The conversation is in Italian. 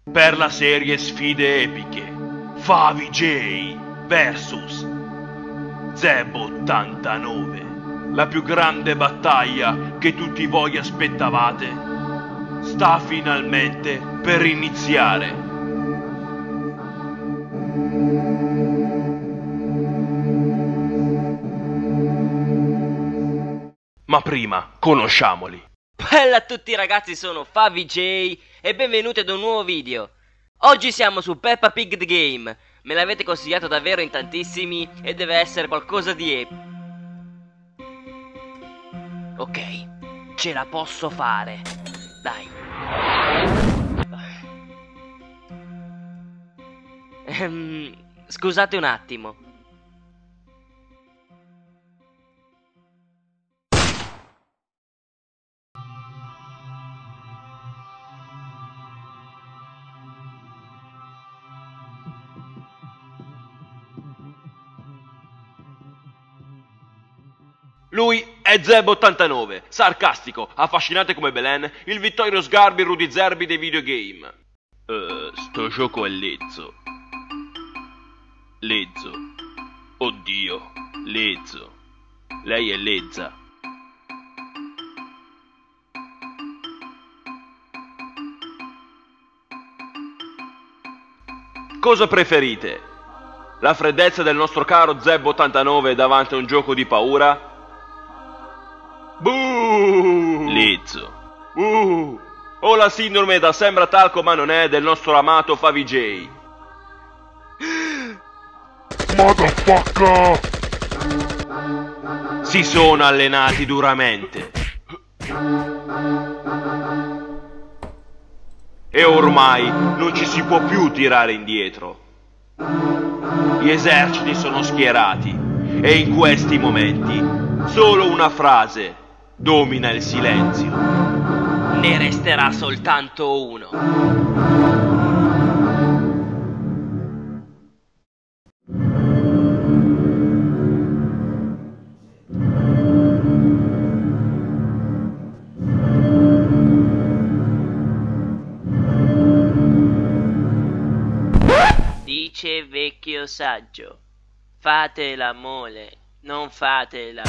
per la serie Sfide Epiche Favi J vs Zeb 89. La più grande battaglia che tutti voi aspettavate sta finalmente per iniziare. Ma prima, conosciamoli. Bella a tutti ragazzi, sono Favi J e benvenuti ad un nuovo video. Oggi siamo su Peppa Pig The Game. Me l'avete consigliato davvero in tantissimi e deve essere qualcosa di epico. Ok, ce la posso fare. Dai. Scusate un attimo. Lui è Zeb 89, sarcastico, affascinante come Belen, il Vittorio Sgarbi e Rudy Zerbi dei videogame. Sto gioco è lezzo. Lezzo. Oddio, lezzo. Lei è lezza. Cosa preferite? La freddezza del nostro caro Zeb 89 davanti a un gioco di paura? Buh! Lezzo. O la sindrome da sembra talco ma non è del nostro amato Favi J. Motherfucker! Si sono allenati duramente. E ormai non ci si può più tirare indietro. Gli eserciti sono schierati e in questi momenti solo una frase domina il silenzio. Ne resterà soltanto uno. Dice vecchio saggio, fate la mole, non fate la...